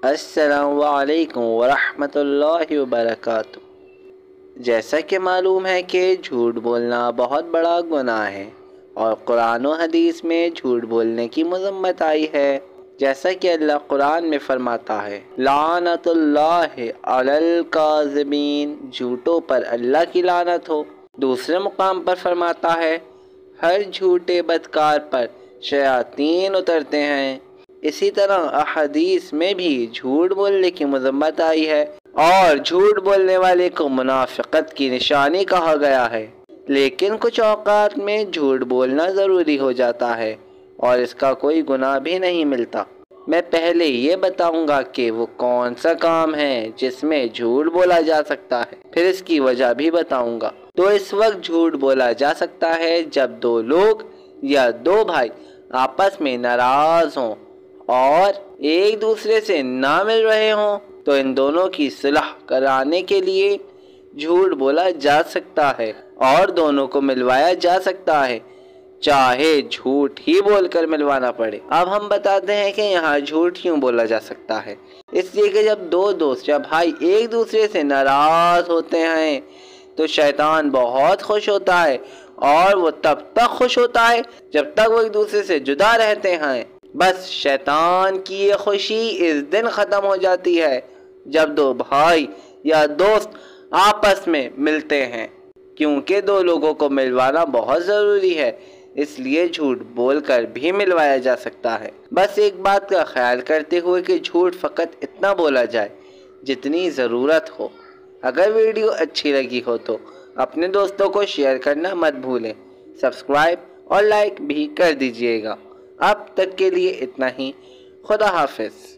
السلام علیکم ورحمۃ اللہ وبرکاتہ۔ جیسا کہ معلوم ہے کہ جھوٹ بولنا بہت بڑا گناہ ہے اور قرآن و حدیث میں جھوٹ بولنے کی مذمت آئی ہے۔ جیسا کہ اللہ قرآن میں فرماتا ہے، لعنت اللہ علی الکاذبین، جھوٹوں پر اللہ کی لعنت ہو۔ دوسرے مقام پر فرماتا ہے، ہر جھوٹے بدکار پر شیاطین اترتے ہیں۔ اسی طرح احادیث میں بھی جھوٹ بولنے کی مذمت آئی ہے اور جھوٹ بولنے والے کو منافقت کی نشانی کہا گیا ہے۔ لیکن کچھ اوقات میں جھوٹ بولنا ضروری ہو جاتا ہے اور اس کا کوئی گناہ بھی نہیں ملتا۔ میں پہلے یہ بتاؤں گا کہ وہ کون سا کام ہے جس میں جھوٹ بولا جا سکتا ہے، پھر اس کی وجہ بھی بتاؤں گا۔ تو اس وقت جھوٹ بولا جا سکتا ہے جب دو لوگ یا دو بھائی آپس میں ناراض ہوں اور ایک دوسرے سے نہ مل رہے ہوں، تو ان دونوں کی صلح کرانے کے لیے جھوٹ بولا جا سکتا ہے اور دونوں کو ملوایا جا سکتا ہے، چاہے جھوٹ ہی بول کر ملوانا پڑے۔ اب ہم بتاتے ہیں کہ یہاں جھوٹ کیوں بولا جا سکتا ہے۔ اس لیے کہ جب دو دوست یا بھائی ایک دوسرے سے ناراض ہوتے ہیں تو شیطان بہت خوش ہوتا ہے، اور وہ تب تک خوش ہوتا ہے جب تک وہ ایک دوسرے سے جدا رہتے ہیں۔ بس شیطان کی یہ خوشی اس دن ختم ہو جاتی ہے جب دو بھائی یا دوست آپس میں ملتے ہیں، کیونکہ دو لوگوں کو ملوانا بہت ضروری ہے، اس لیے جھوٹ بول کر بھی ملوایا جا سکتا ہے۔ بس ایک بات کا خیال کرتے ہوئے کہ جھوٹ فقط اتنا بولا جائے جتنی ضرورت ہو۔ اگر ویڈیو اچھی لگی ہو تو اپنے دوستوں کو شیئر کرنا مت بھولیں، سبسکرائب اور لائک بھی کر دیجیے گا۔ اب تک کے لیے اتنا ہی، خدا حافظ۔